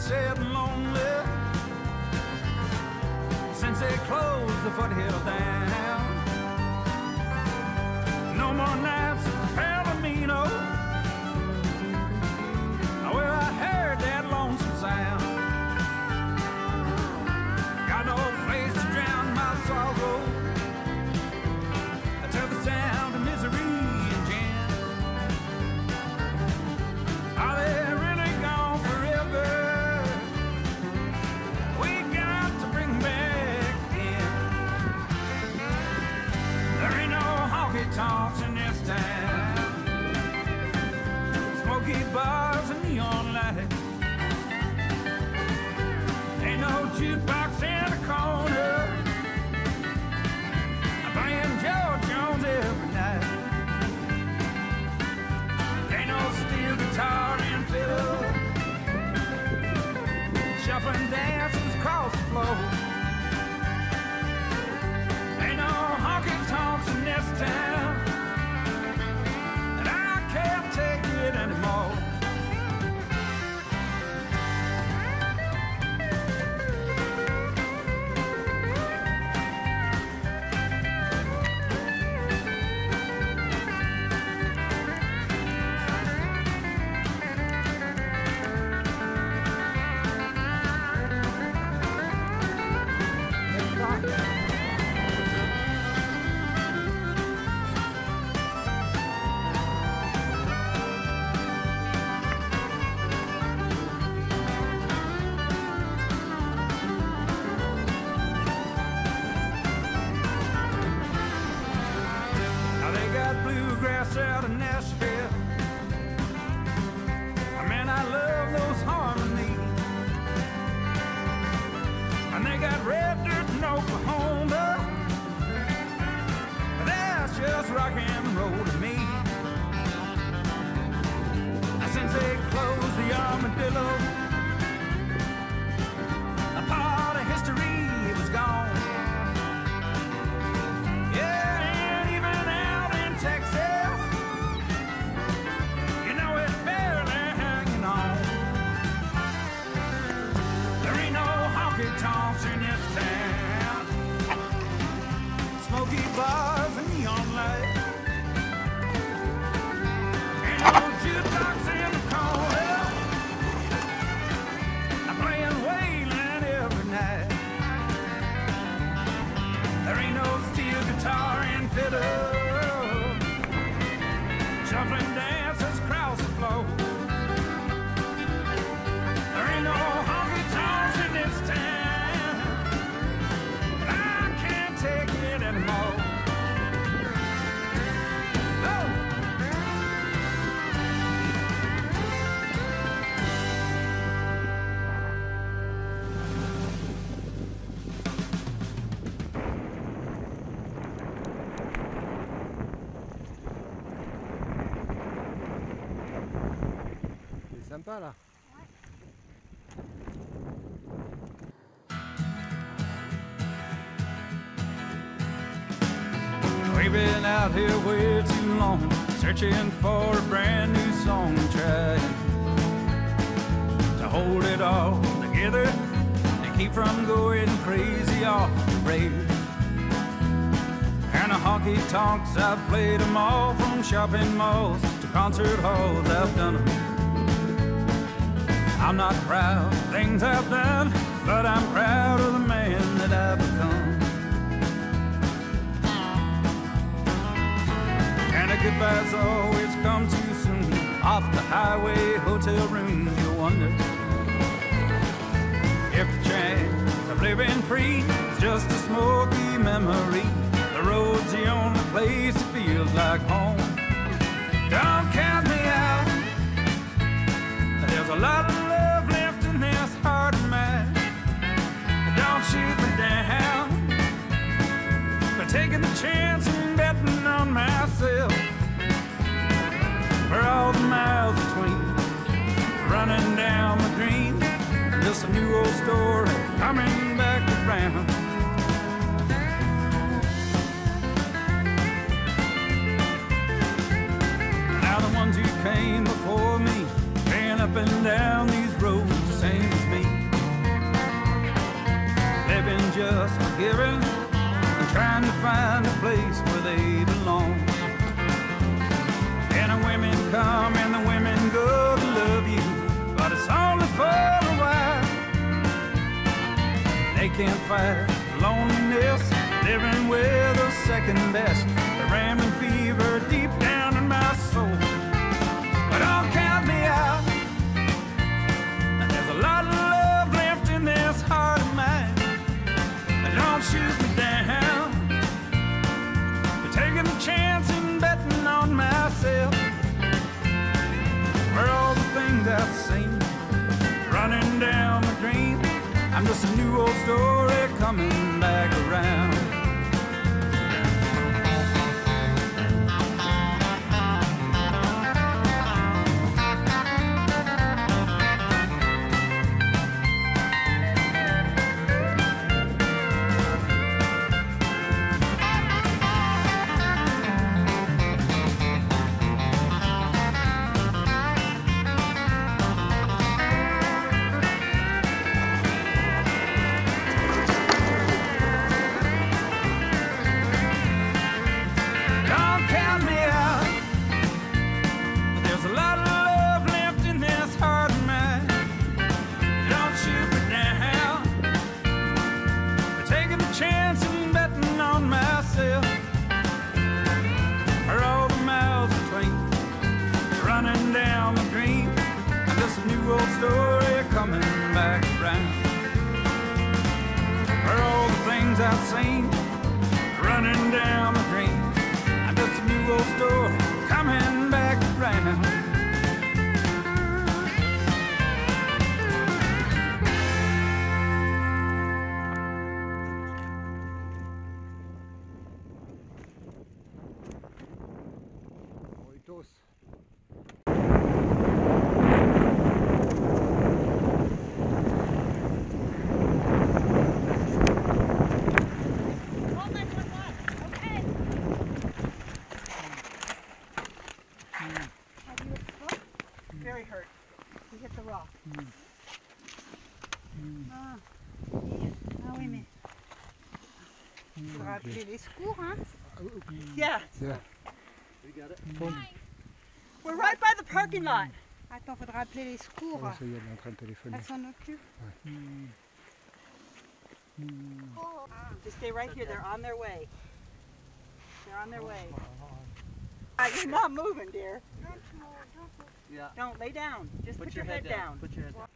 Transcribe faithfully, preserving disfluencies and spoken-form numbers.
sitting lonely since they closed the foothill down. No more nights at Palomino where I heard that lonesome sound. Got no place to drown my sorrow to the sound of misery and gin. Are they really gone forever? We got to bring them back in. There ain't no honky-tonks in this town, smoky bars and neon lights. Ain't no jukebox in the corner playing George Jones every night. Ain't no steel guitar and fiddle shuffling dances across the floor. Ain't no honky-tonks in this town, and I can't take it anymore. Bluegrass out of Nashville. Man, I love those harmonies. And they got red dirt in Oklahoma. That's just rock and roll to me. Since they closed the Armadillo, a part of history was gone. Tonks in this town, smoky bars and neon lights. Ain't no jukebox in the corner, I'm playing Waylon every night. There ain't no steel guitar and fiddle shuffling dances across the floor. There ain't no honky-tonks in this town, take it anymore. No. C'est sympa là. We've been out here way too long, searching for a brand new song, trying to hold it all together and keep from going crazy off the rails. And the honky-tonks, I've played them all, from shopping malls to concert halls, I've done them. I'm not proud of things I've done, but I'm proud of the man that I've become. And a goodbye's always come too soon. Off the highway, hotel rooms, you wonder if the chance of living free is just a smoky memory. The road's the only place that feels like home. Don't count me out, there's a lot of love left in this heart of mine. Don't shoot me down for taking the chance and betting on myself. For all the miles between, running down my dream, just a new old story coming back around. Now the ones who came before me, ran up and down these roads the same as me. giving and trying to find a place where they belong. And the women come and the women go to love you, but it's only for a while. They can't fight loneliness, living with a second best. The ramming fever deep down in my soul. But don't count me out. There's a lot of love left in this heart of mine. Don't shoot me down for taking a chance and betting on myself. For all the things I've seen running down the dream, I'm just a new old story coming back around. Story coming back around. For all the things I've seen running down the drain, I'm just a new old story coming back around. Very hurt. He hit the rock. Mm. Mm. Ah. Ah oui, mais il faudra appeler les secours, hein? Yeah. Yeah. You got it? We're right by the parking lot. Attends, faudra appeler les secours. Oh, ça y est, elle est en train de téléphoner. Elle s'en occupe. Ouais. Mm. Mm. Oh. Ah. Just stay right here. They're on their way. They're on their way. Uh, you're not moving, dear. Yeah. Don't lay down. Just put, put your, your head, head down. down. Put your head down.